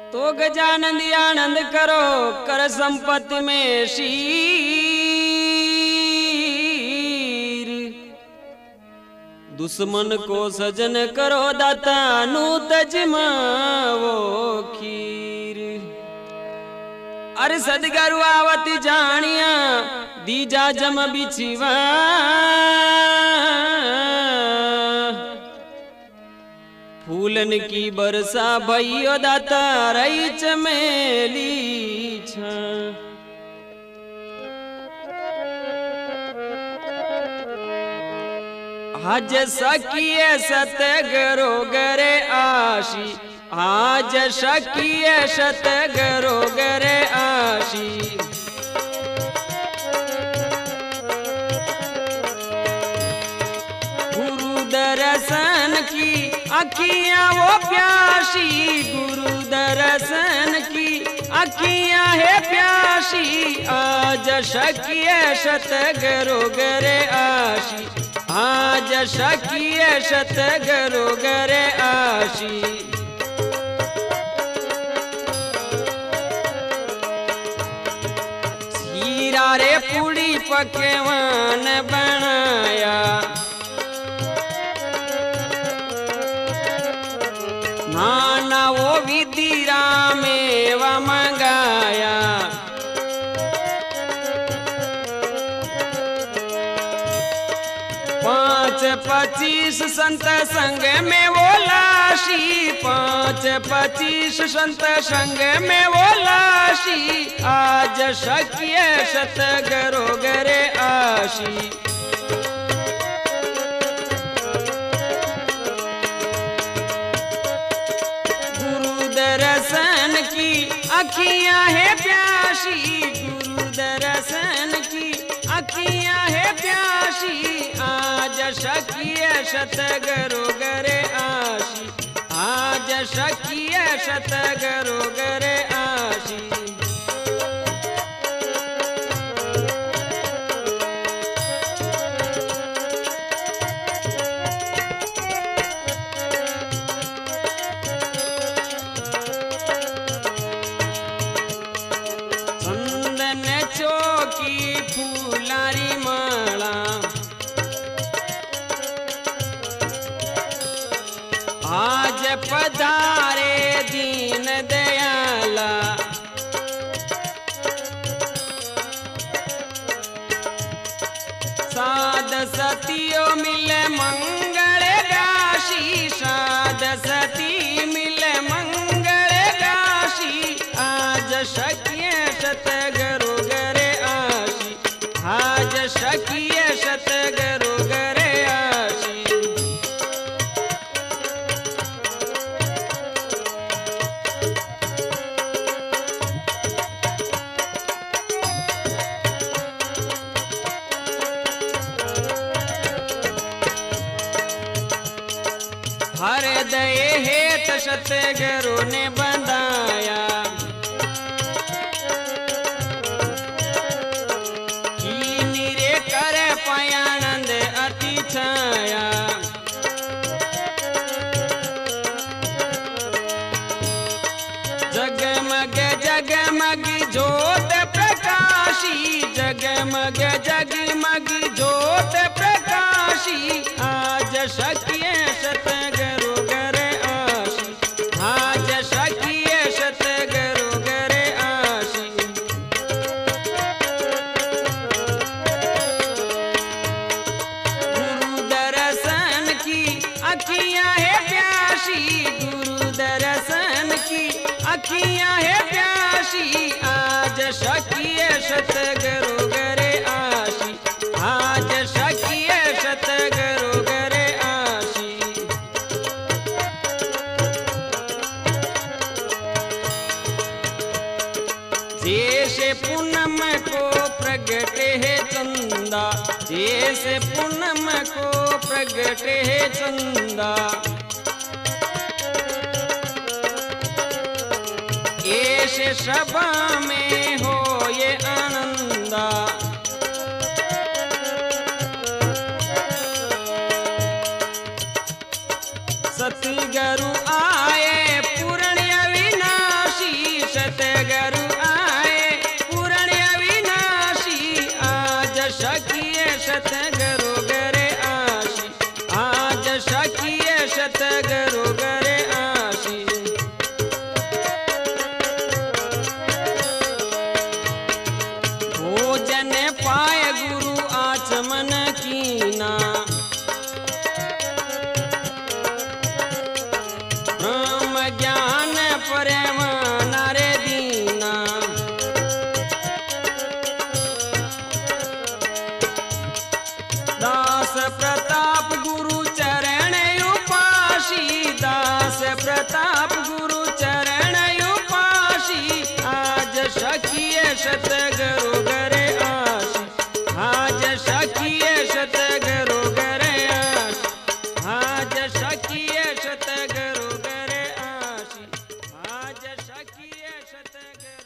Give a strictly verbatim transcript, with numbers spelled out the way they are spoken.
तो गजानंद आनंद करो कर संपत्ति में शीर। दुश्मन को सजन करो दाता नु तजमावो खीर। अरे सदगरु आवत जानिया दीजा जम बिछिवा। फूलन की बरसा भइयो दाता रई चमेली छा। आज सकिए सतगरो गरे आशी। आज सकिए सतगरो गरे आशी। गुरु दर्शन की अखियां वो प्यासी। गुरु दर्शन की अखियां है प्यासी। आज सकिए सतगरो गरे आशी। आज सकिए सतगरो गरे आशी। सीरा रे पूड़ी पकवान बनाया। नाना वो विदिरा मेवा मंगाया। पाँच पच्चीस संत संग में वो लाशी। पाँच पच्चीस संत संग में वो लाशी। आज सकिए सतगरो गरे आशी। दर्शन की अखियां है प्यासी। गुरु दर्शन की अखियां है प्यासी। आज सकिए सतगरो गरे आशी। आज सकिए सतगरो गरे आशी। चौकी फूलारी माला। आज पधारे दीन दयाला। साध सतियो मिले मंगल राशि। साध सती मिले मंगल राशि। आज सकिए सतगरो गरे आशी। आज सकिए सतगरो गरे आशी। हर दये हेत सतगरो ने बंधाया। पयानंद अति छाया। जगमग जगमग जोत प्रकाशी। जगमग जगमग जोत प्रकाशी। आज सकिए सतगरो गरे आशी। आज सकिए सतगरो गरे आशी। अखियां है प्यासी। गुरु दर्शन की अखियां है प्यासी। आज सकिए सतगरो गरे आशी। आज सकिए सतगरो गरे आशी। जैसे पूनम को प्रगट है चंदा। जैसे पूनम को प्रगट है चंदा। ऐसे सभा में हो ये आनंदा। सतगरु आए पूर्ण अविनाशी। सत गे